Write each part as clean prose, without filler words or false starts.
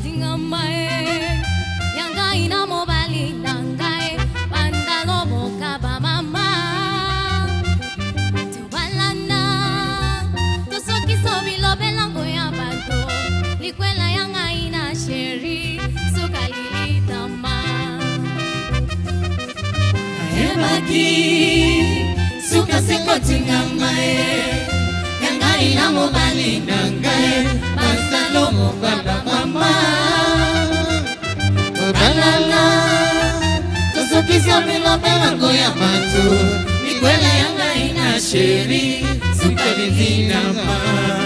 tinga mae yanga ina mobali nangai bandalo mokaba mama tubalana tosoki sobilo belango ya bato likwela yanga ina sheri sukalili tama ebaki suka seko tinga mae yanga ina mobali nangai bandalo mokaba mama tubalana tosoki sobilo belango ya bato likwela yanga ina sheri sukalili tama.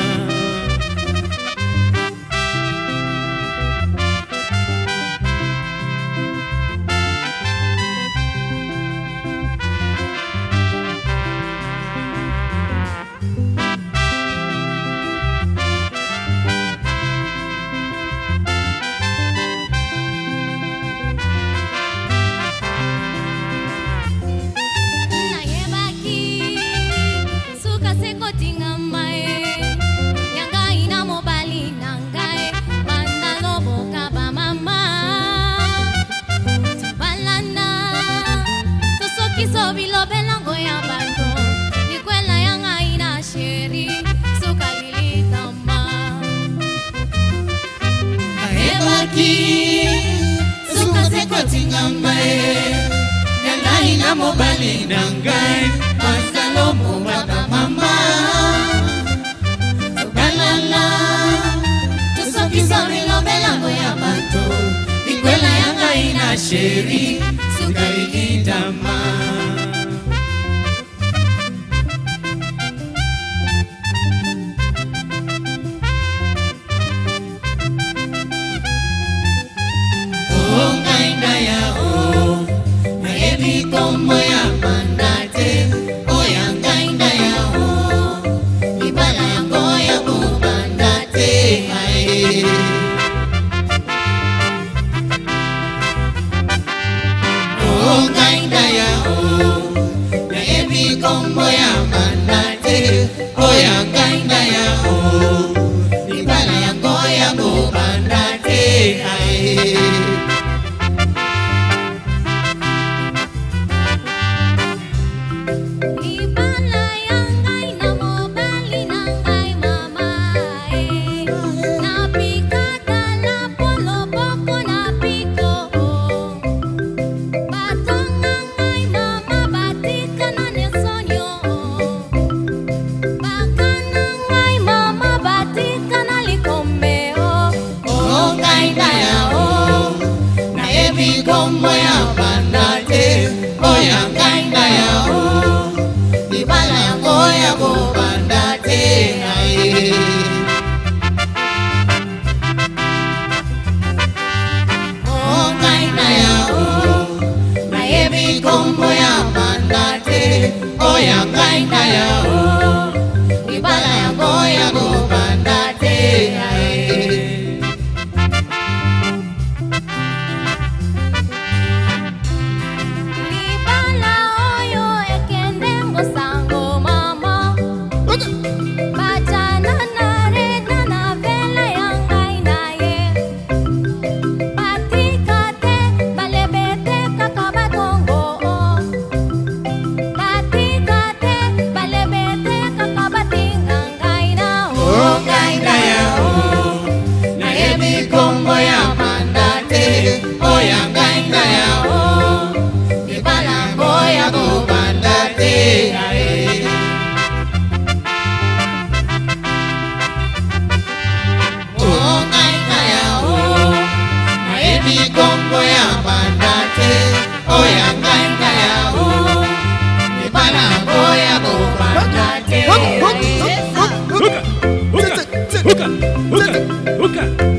Mobali nangai masalomo baba mama tubalala tusoki sabilo belango ya bato ikwela yanga ina sheri sukalili tama. Como ya mandate, oyanga ndaya o, ibala yango ya kubandate ae. Oyanga ndaya o, na ebi como ya mandate, oyanga ndaya o, ibala yango ya kubandate ae. Como ya bandate, oyanga ndaya o, ibala yango ya kubandate ae. Oyanga ndaya o, naebi como ya bandate, oyanga ndaya o, ibala yango ya kubandate ae. Hookah!